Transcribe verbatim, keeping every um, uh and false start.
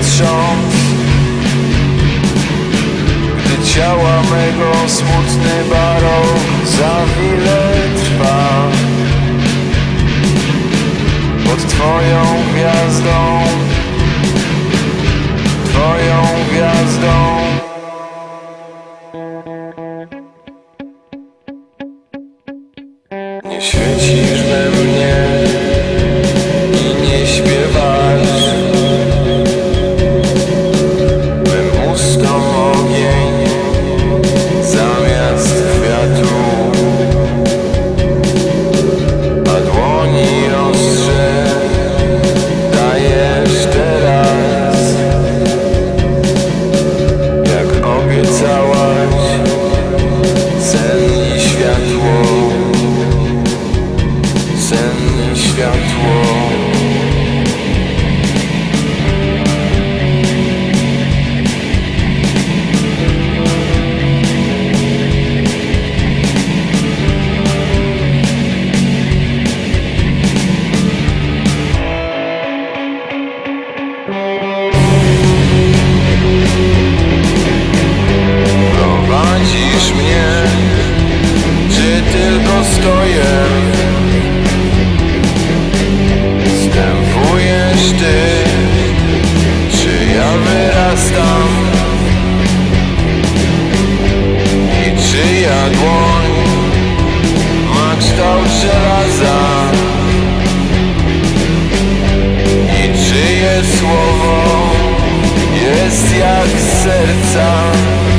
trząs, gdy ciała mego smutny barok za chwilę trwa. Pod twoją gwiazdą, twoją gwiazdą. Nie świecisz we mnie i nie śpiewasz mym ustom ogień zamiast kwiatu, a dłoni ostrze dajesz teraz, jak obiecałaś sen i światło, sen i światło. Prowadzisz mnie, czy tylko stoję? Wstępujesz ty, czy ja wyrastam? I czyja dłoń ma kształt żelaza? I czyje słowo jest jak z serca?